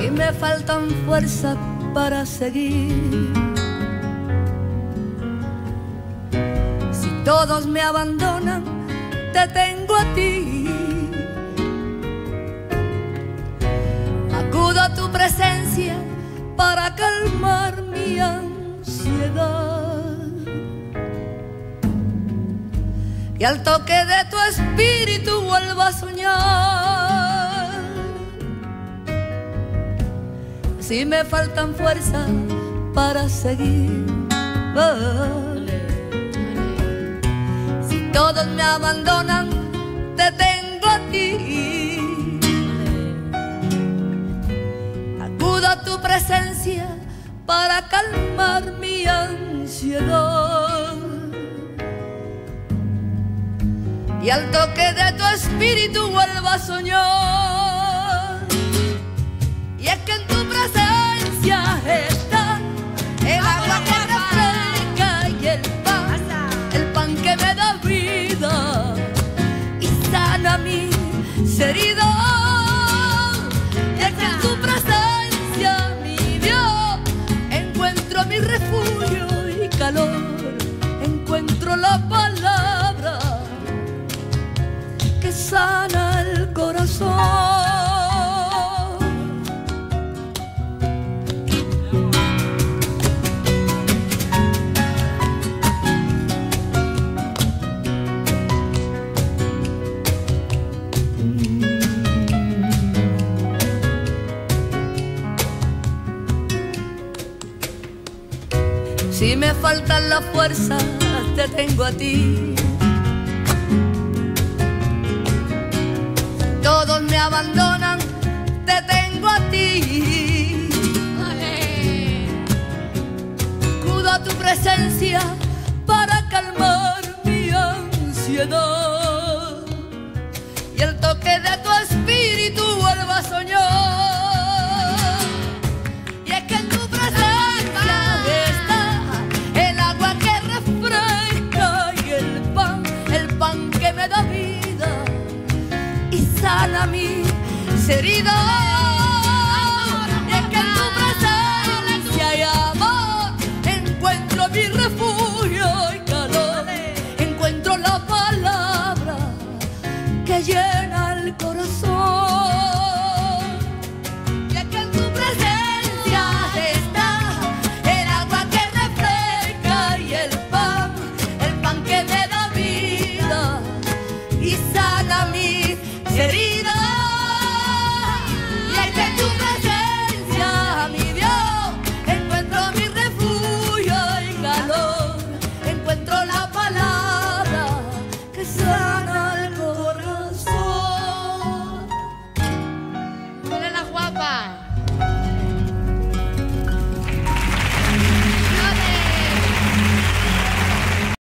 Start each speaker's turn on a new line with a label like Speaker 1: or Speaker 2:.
Speaker 1: Si me faltan fuerzas para seguir, si todos me abandonan, te tengo a ti. Acudo a tu presencia para calmar mi ansiedad, y al toque de tu espíritu vuelvo a soñar. Si me faltan fuerzas para seguir, si todos me abandonan, te tengo a ti. Acudo a tu presencia para calmar mi ansiedad, y al toque de tu espíritu vuelvo a soñar. Y es que en tu presencia está el agua que refresca y el pan que me da vida y sana mis heridas. Y es que en tu presencia, mi Dios, encuentro mi refugio y calor, encuentro la palabra que sana el corazón. Si me faltan las fuerzas, te tengo a ti. Todos me abandonan, te tengo a ti. Acudo a tu presencia para calmar mi ansiedad,